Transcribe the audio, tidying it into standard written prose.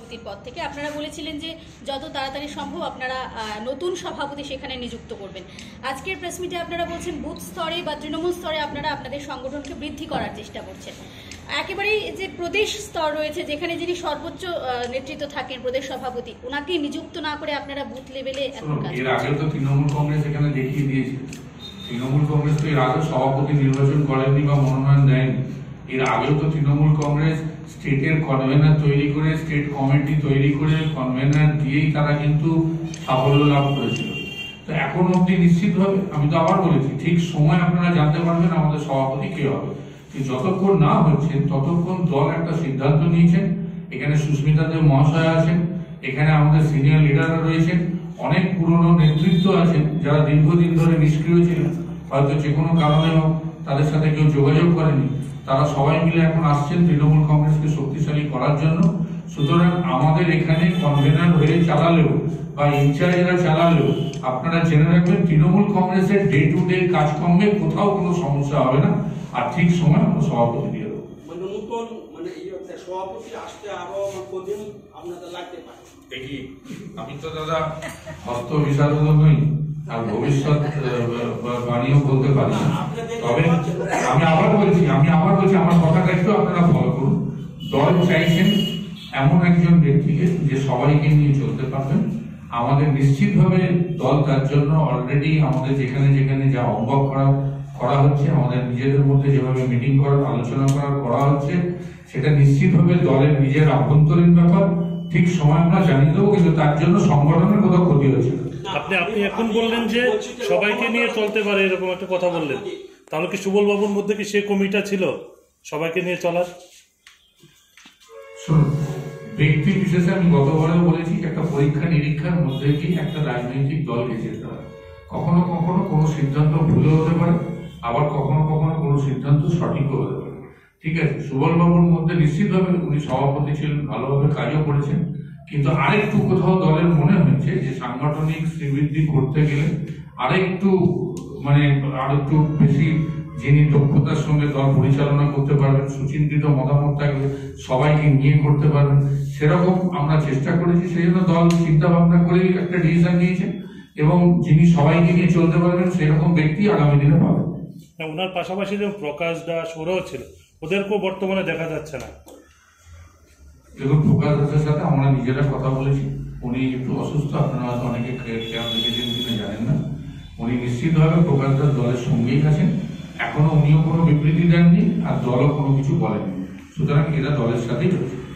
সভাপতির পদ থেকে। আপনারা বলেছিলেন যে যত তাড়াতাড়ি সম্ভব আপনারা নতুন সভাপতি সেখানে নিযুক্ত করবেন। আজকের প্রেস মিটে আপনারা বলছেন বুথ স্তরে বা তৃণমূল স্তরে আপনারা আপনাদের সংগঠনকে বৃদ্ধি করার চেষ্টা করছেন। একেবারেই যে প্রদেশ স্তর রয়েছে, যেখানে যিনি সর্বোচ্চ নেতৃত্ব থাকেন প্রদেশ সভাপতি, ওনাকে নিযুক্ত না করে আপনারা বুথ লেভেলে এখন কাজ করছেন। এর আগে তো তৃণমূল কংগ্রেস এখানে দেখিয়ে দিয়েছে, তৃণমূল কংগ্রেস তো এর আগে সভাপতি নির্বাচন করেননি বা মনোনয়ন দেয়নি। এর আগেও তো তৃণমূল কংগ্রেস স্টেটের কনভেনার তৈরি করে, স্টেট কমিটি তৈরি করে, কনভেনার দিয়েই তারা কিন্তু সাফল্য লাভ করেছিল। তো এখন অব্দি নিশ্চিতভাবে আমি তো আবার বলেছি, ঠিক সময় আপনারা জানতে পারবেন আমাদের সভাপতি কে হবে। যতক্ষণ না হচ্ছে ততক্ষণ দল একটা সিদ্ধান্ত নিয়েছেন। এখানে সুস্মিতা দেব মহাশয় আছেন, এখানে আমাদের সিনিয়র লিডাররা রয়েছেন, অনেক পুরনো নেতৃত্ব আছেন যারা দীর্ঘদিন ধরে নিষ্ক্রিয় ছিলেন, হয়তো যে কোনো কারণে তাদের সাথে কেউ যোগাযোগ করেনি। তারা সবাই মিলে এখন আসছেন তৃণমূল কংগ্রেসকে শক্তিশালী করার জন্য। সুতরাং আমাদের এখানে কনভেনার হয়ে চালালেও বা ইনচার্জরা চালালেও আপনারা জেনে রাখবেন তৃণমূল কংগ্রেসের ডে টু ডে কাজকর্মে কোথাও কোনো সমস্যা হবে না। আর ঠিক সময় আমরা সভাপতি দিয়ে দেবো। সভাপতি আসতে আরো কদিন আপনাদের লাগতে পারে। দেখি, আমি তো দাদা হস্ত বিশারদ নই, আর ভবিষ্যৎ বাণীও বলতে পারি না। তবে আমি আবার বলছি আমার কথাটা একটু আপনারা ফলো করুন। দল চাইছেন এমন একজন ব্যক্তিকে যে সবাইকে নিয়ে চলতে পারবেন। আমাদের নিশ্চিতভাবে দল তার জন্য অলরেডি আমাদের যেখানে যেখানে যা অঙ্গক করা হচ্ছে, আমাদের নিজেদের মধ্যে যেভাবে মিটিং করার আলোচনা করা হচ্ছে, সেটা নিশ্চিতভাবে দলের নিজের আভ্যন্তরীণ ব্যাপার। ঠিক সময় আমরা জানিয়ে দেবো, কিন্তু তার জন্য সংগঠনের কোথাও ক্ষতি হচ্ছে না। আপনি এখন বললেন যে সবাইকে নিয়ে চলতে পারে, এরকম একটা কথা বললেন, তাহলে কি সুবল বাবুর মধ্যে কি সে কমিটা ছিল সবাইকে নিয়ে চলার? শুনুন, ব্যক্তি বিশেষে আমি গতবারেও বলেছি, একটা পরীক্ষা নিরীক্ষার মধ্যে দিয়ে একটা রাজনৈতিক দলকে যেতে হয়। কখনো কখনো কোনো সিদ্ধান্ত ভুলও হতে পারে, আবার কখনো কখনো কোনো সিদ্ধান্ত সঠিকও হতে পারে। ঠিক আছে, সুবল বাবুর মধ্যে নিশ্চিতভাবে উনি সভাপতি ছিলেন, ভালোভাবে কাজও করেছেন, কিন্তু আরেকটু কোথাও দলের মনে হয়েছে যে সাংগঠনিক শ্রীবৃদ্ধি করতে গেলে আরেকটু বেশি যিনি দক্ষতার সঙ্গে দল পরিচালনা করতে পারবেন, সুচিন্তিত মতামত থাকবে, সবাইকে নিয়ে করতে পারবেন, সেরকম আমরা চেষ্টা করেছি। সেই জন্য দল চিন্তা ভাবনা করেই একটা ডিসিশন নিয়েছে, এবং যিনি সবাইকে নিয়ে চলতে পারবেন সেরকম ব্যক্তি আগামী দিনে পাবেন। ওনার পাশাপাশি যে প্রকাশ দাস ওরাও ছিল, ওদেরকেও বর্তমানে দেখা যাচ্ছে না। দেখুন, প্রকাশ দাসের সাথে আমরা নিজেরা কথা বলেছি, উনি একটু অসুস্থ, আপনারা হয়তো অনেকে খেয়াল রেখেছেন কিনা জানেন না। উনি নিশ্চিতভাবে প্রকাশ দাস দলের সঙ্গেই আছেন, এখনো উনিও কোনো বিবৃতি দেননি, আর দলও কোনো কিছু বলেননি। সুতরাং এরা দলের সাথেই রয়েছে।